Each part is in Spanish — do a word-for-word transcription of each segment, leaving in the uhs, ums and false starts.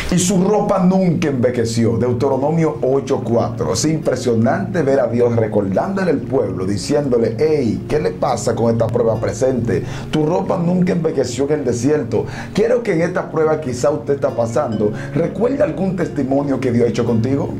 y su ropa nunca envejeció. Deuteronomio ocho cuatro. Es impresionante ver a Dios recordándole al pueblo, diciéndole: hey, ¿qué le pasa con esta prueba presente? Tu ropa nunca envejeció en el desierto. Quiero que en esta prueba quizá usted está pasando, recuerde algún testimonio que Dios ha hecho contigo.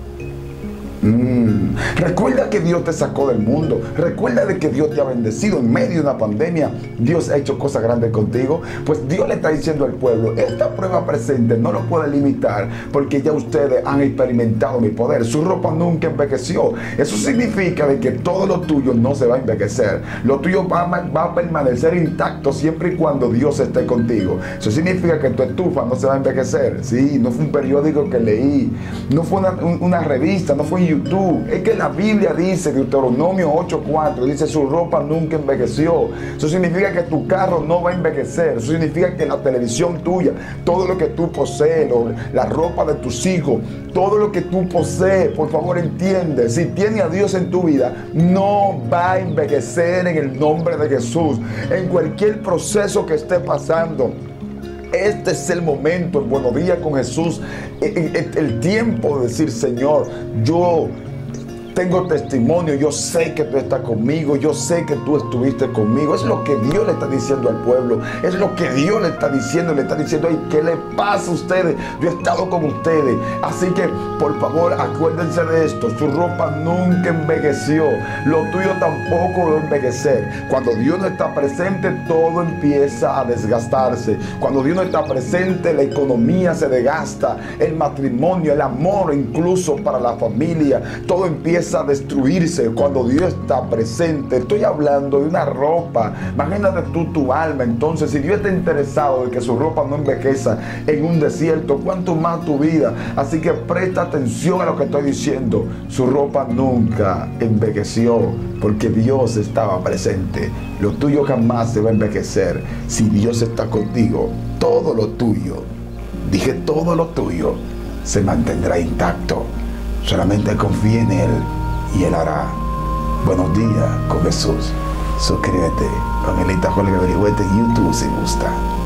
Mm. Recuerda que Dios te sacó del mundo. Recuerda de que Dios te ha bendecido en medio de una pandemia. Dios ha hecho cosas grandes contigo. Pues Dios le está diciendo al pueblo: esta prueba presente no lo puede limitar, porque ya ustedes han experimentado mi poder. Su ropa nunca envejeció. Eso significa de que todo lo tuyo no se va a envejecer. Lo tuyo va a, va a permanecer intacto siempre y cuando Dios esté contigo. Eso significa que tu estufa no se va a envejecer. Sí, no fue un periódico que leí, no fue una, una revista, no fue un YouTube. Es que la Biblia dice, Deuteronomio ocho cuatro, dice: su ropa nunca envejeció. Eso significa que tu carro no va a envejecer. Eso significa que la televisión tuya, todo lo que tú posees, lo, la ropa de tus hijos, todo lo que tú posees, por favor entiende, si tienes a Dios en tu vida, no va a envejecer en el nombre de Jesús. En cualquier proceso que esté pasando, este es el momento, en Buenos Días con Jesús, el, el, el tiempo de decir: Señor, yo tengo testimonio, yo sé que tú estás conmigo, yo sé que tú estuviste conmigo. Es lo que Dios le está diciendo al pueblo, es lo que Dios le está diciendo, le está diciendo: ay, ¿qué le pasa a ustedes? Yo he estado con ustedes. Así que, por favor, acuérdense de esto: su ropa nunca envejeció, lo tuyo tampoco va a envejecer. Cuando Dios no está presente, todo empieza a desgastarse. Cuando Dios no está presente, la economía se desgasta, el matrimonio, el amor, incluso para la familia, todo empieza a destruirse. Cuando Dios está presente, estoy hablando de una ropa. Imagínate tú tu alma. Entonces, si Dios está interesado en que su ropa no envejeza en un desierto, cuánto más tu vida. Así que presta atención a lo que estoy diciendo. Su ropa nunca envejeció porque Dios estaba presente. Lo tuyo jamás se va a envejecer. Si Dios está contigo, todo lo tuyo, dije todo lo tuyo, se mantendrá intacto. Solamente confía en Él y Él hará. Buenos Días con Jesús. Suscríbete, Evangelista Jorge Averigüete en YouTube si gusta.